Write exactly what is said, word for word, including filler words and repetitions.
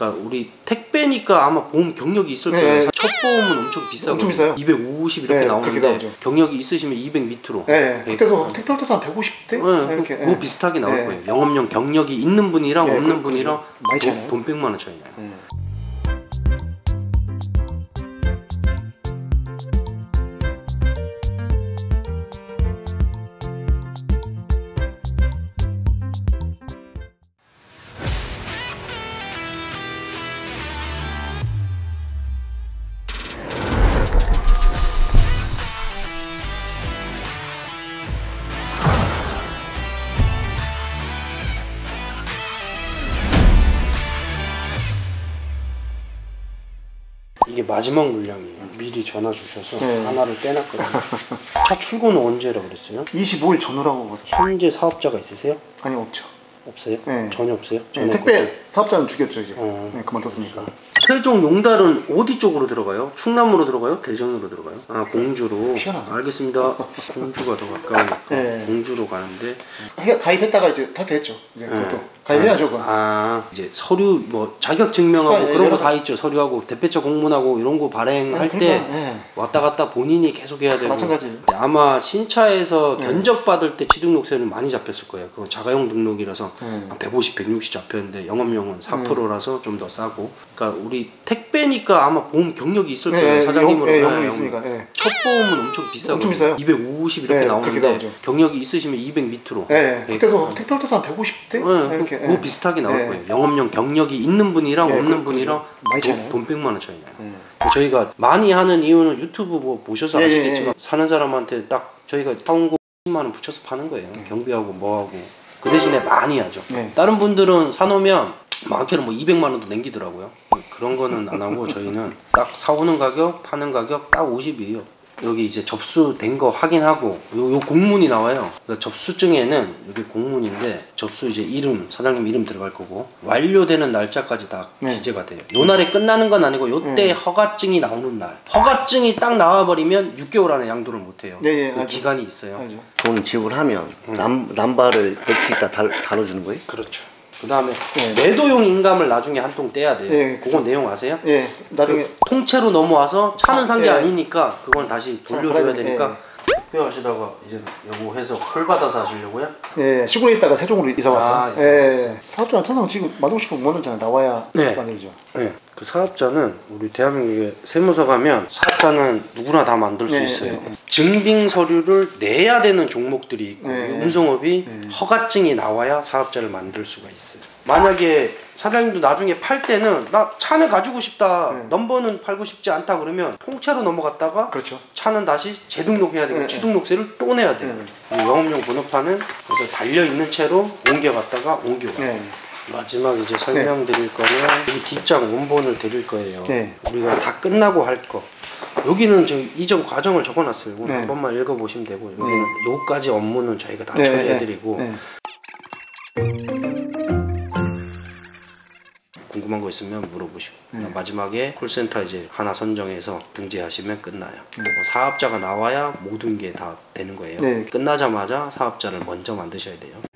그러니까 우리 택배니까 아마 보험 경력이 있을 거예요. 네. 첫 보험은 엄청 비싸고 엄청 비싸요. 이백오십 이렇게 네, 나오는데 경력이 있으시면 이백 밑으로. 네, 그때도 택배 할 때도 한 백오십 대? 네, 이렇게. 그거 네. 비슷하게 나올 네. 거예요. 영업용 경력이 있는 분이랑 네, 없는 그, 분이랑 많이 차이나요? 돈 백만 원 차이 나요. 네. 이게 마지막 물량이에요. 미리 전화 주셔서 네. 하나를 빼놨거든요. 차 출고는 언제라고 그랬어요? 이십오 일 전후라고 하거든요. 현재 사업자가 있으세요? 아니 없죠. 없어요? 네. 전혀 없어요? 네, 전혀 택배 사업자는 죽였죠 이제. 어. 네, 그만뒀으니까. 세종 용달은 어디 쪽으로 들어가요? 충남으로 들어가요? 대전으로 들어가요? 아 공주로. 희한하네. 알겠습니다. 공주가 더 가까우니까 네. 공주로 가는데. 가- 가입했다가 이제 다 됐죠. 이제 네. 그것도 가입해야죠. 그건. 아 이제 서류 뭐 자격 증명하고 아, 예, 그런 거 여러 다 있죠. 서류하고 대표처 공문하고 이런 거 발행할 네, 때 그러니까, 네. 왔다 갔다 본인이 계속 해야 되고. 마찬가지예요. 아마 신차에서 네. 견적 받을 때 취등록세는 많이 잡혔을 거예요. 그건 자가용 등록이라서 네. 한 백오십, 백육십 잡혔는데 영업용은 사 퍼센트라서 좀 더 싸고. 그러니까 우리 택배니까 아마 보험 경력이 있을 거예요. 네, 사장님으로. 영- 네, 네, 영업이 영업. 있으니까. 네. 첫 보험은 엄청 비싸고 엄청 비싸요. 이백오십 이렇게 네, 나오는데 그렇게 나오죠. 경력이 있으시면 이백 밑으로. 네, 네. 그때도 택배 할 때도 한 백오십 대? 네, 이렇게. 그거 네. 비슷하게 나올 네. 거예요. 영업용 경력이 있는 분이랑 네, 없는 그- 분이랑 많이 돈, 차이나요? 돈 백만 원 차이 나요. 네. 저희가 많이 하는 이유는 유튜브 뭐 보셔서 예, 아시겠지만 예, 예. 사는 사람한테 딱 저희가 사온 거 십만 원 붙여서 파는 거예요. 경비하고 뭐하고. 그 대신에 많이 하죠. 네. 다른 분들은 사놓으면 많게는 뭐 이백만 원도 남기더라고요. 그런 거는 안 하고 저희는 딱 사오는 가격, 파는 가격 딱 오십이에요. 여기 이제 접수된 거 확인하고 요, 요 공문이 나와요. 그러니까 접수증에는 여기 공문인데 접수 이제 이름, 사장님 이름 들어갈 거고 완료되는 날짜까지 다 네. 기재가 돼요. 요 날에 끝나는 건 아니고 요때 네. 허가증이 나오는 날. 허가증이 딱 나와버리면 육 개월 안에 양도를 못 해요. 네, 예, 그 알죠. 기간이 있어요. 알죠. 돈 지불하면 남, 남바를 며칠 있다 달, 다뤄주는 거예요? 그렇죠. 그 다음에 네. 매도용 인감을 나중에 한 통 떼야 돼요. 네. 그건 내용 아세요? 예, 나중에 그 통째로 넘어와서 차는 산 게 아, 예. 아니니까 그건 다시 돌려줘야 그래야 돼, 되니까 투표하시다가 이제 요거 해서 헐 받아서 하시려고요? 예, 시골에 있다가 세종으로 이사 왔어요. 아, 예, 예. 사업자는 천상 지금 만들고 싶으면 만들잖아요. 나와야 네. 만들죠. 네. 그 사업자는 우리 대한민국에 세무서 가면 사업자는 누구나 다 만들 수 네, 있어요. 네, 네. 증빙 서류를 내야 되는 종목들이 있고 네, 네. 운송업이 네. 허가증이 나와야 사업자를 만들 수가 있어요. 만약에 사장님도 나중에 팔 때는 나 차는 가지고 싶다, 네. 넘버는 팔고 싶지 않다 그러면 통째로 넘어갔다가 그렇죠. 차는 다시 재등록해야 되고 네, 취등록세를 또 내야 돼요. 네. 이 영업용 번호판은 그래서 달려있는 채로 옮겨갔다가 옮겨가요. 네. 마지막 이제 설명드릴 거는 여기 뒷장 원본을 드릴 거예요. 네. 우리가 다 끝나고 할 거. 여기는 저 이전 과정을 적어놨어요. 오늘 네. 한 번만 읽어보시면 되고 여기는 요까지 업무는 저희가 다 네, 처리해드리고 네. 궁금한 거 있으면 물어보시고 네. 마지막에 콜센터 이제 하나 선정해서 등재하시면 끝나요. 뭐 사업자가 나와야 모든 게 다 되는 거예요. 네. 끝나자마자 사업자를 먼저 만드셔야 돼요.